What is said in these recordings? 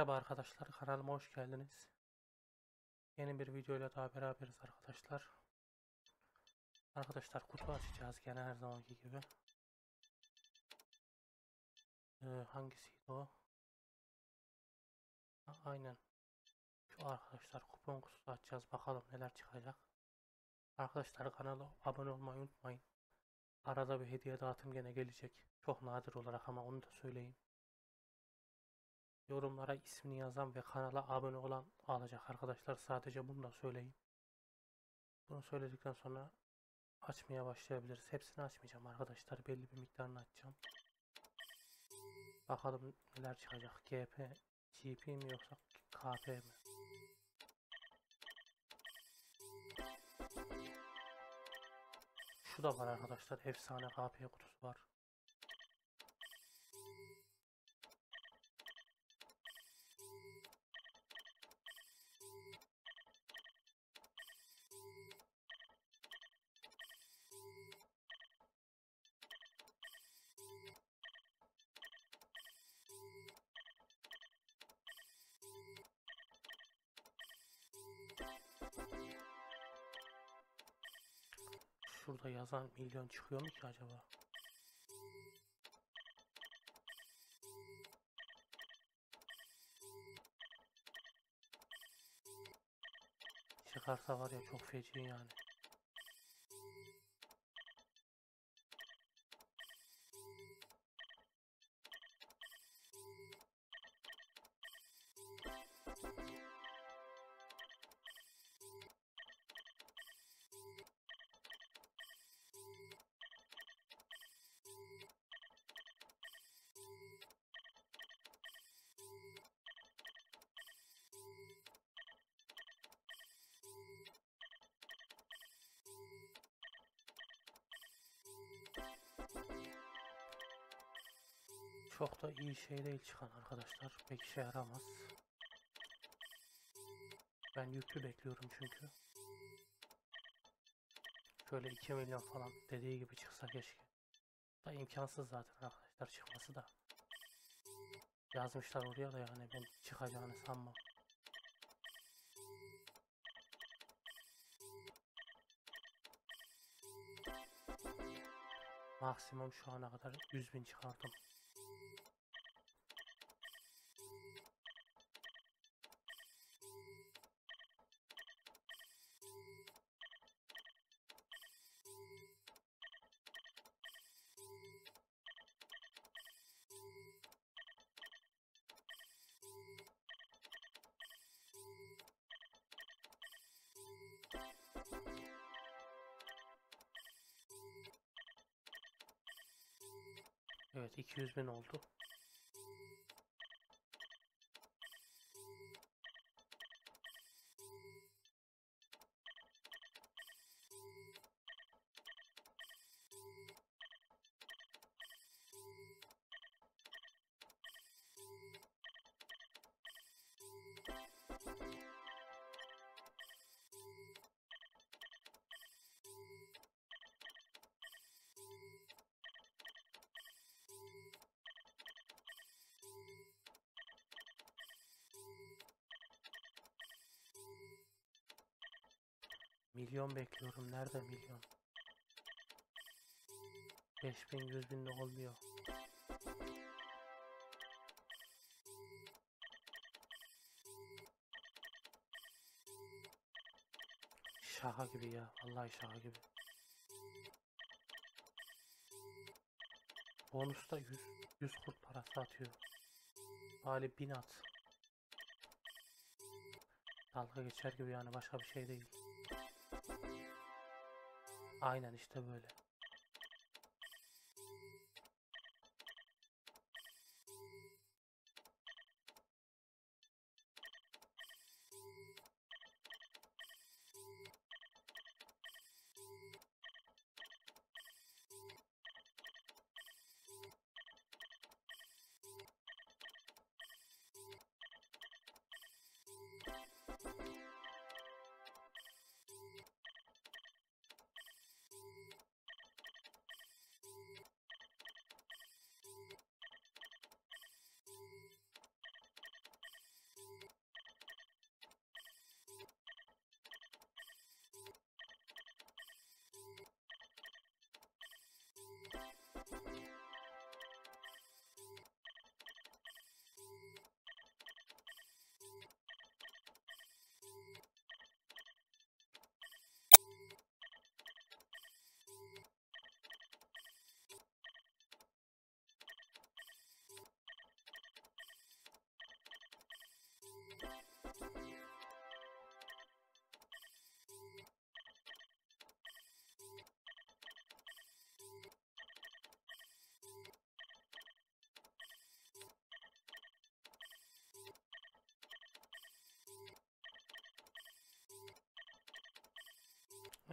Merhaba arkadaşlar, kanalıma hoş geldiniz. Yeni bir videoyla daha beraberiz arkadaşlar. Arkadaşlar kutu açacağız gene her zamanki gibi. Hangisiydi o? Aynen. Şu arkadaşlar kupon kutusu açacağız. Bakalım neler çıkacak. Arkadaşlar kanala abone olmayı unutmayın. Arada bir hediye dağıtım gene gelecek. Çok nadir olarak ama onu da söyleyeyim. Yorumlara ismini yazan ve kanala abone olan alacak arkadaşlar. Sadece bunu da söyleyeyim. Bunu söyledikten sonra açmaya başlayabiliriz. Hepsini açmayacağım arkadaşlar. Belli bir miktarını açacağım. Bakalım neler çıkacak. GP, GP mi yoksa KP mi? Şu da var arkadaşlar. Efsane KP kutusu var. Şurada yazan milyon çıkıyor mu ki acaba? Çıkarsa var ya çok feci yani. Çok da iyi şey değil çıkan arkadaşlar. Pek işe yaramaz. Ben yüklü bekliyorum çünkü. Şöyle 2 milyon falan dediği gibi çıksa keşke. Da imkansız zaten arkadaşlar çıkması da. Yazmışlar oraya da yani ben çıkacağını sanmam. Maksimum şu ana kadar 100.000 çıkardım. Evet 200.000 oldu. Milyon bekliyorum. Nerede milyon? 5.000 100.000 de olmuyor. Şaka gibi ya. Vallahi şaka gibi. Bonusta 100 kurt parası atıyor. Hali 1000 at. Dalga geçer gibi yani başka bir şey değil. Aynen işte böyle.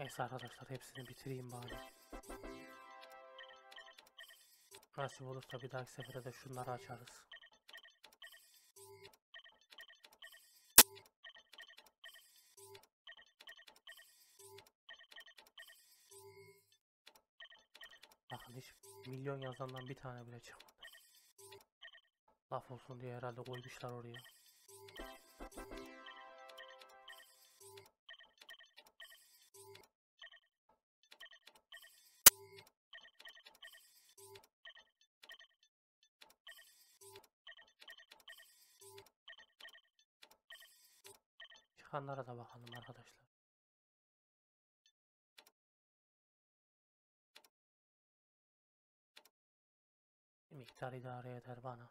Neyse arkadaşlar, hepsini bitireyim bari. Nasip olursa bir dahaki sefere de şunları açarız. Bakın, hiç milyon yazandan bir tane bile çıkmadı. Laf olsun diye herhalde koymuşlar oraya. Çıkanlara da bakalım arkadaşlar. Bir miktar idare eder bana.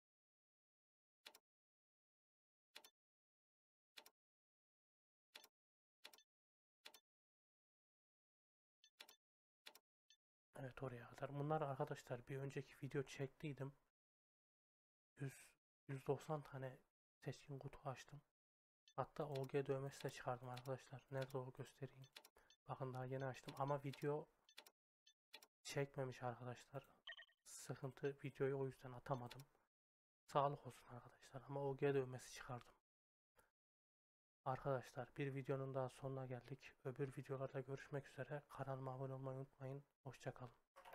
Evet, oraya kadar. Bunlar arkadaşlar, bir önceki video çektiydim. 190 tane seçkin kutu açtım. Hatta OG dövmesi de çıkardım arkadaşlar. Nerede o, göstereyim. Bakın, daha yeni açtım ama video çekmemiş arkadaşlar. Sıkıntı, videoyu o yüzden atamadım. Sağlık olsun arkadaşlar, ama OG dövmesi çıkardım. Arkadaşlar, bir videonun daha sonuna geldik. Öbür videolarda görüşmek üzere. Kanalıma abone olmayı unutmayın. Hoşça kalın.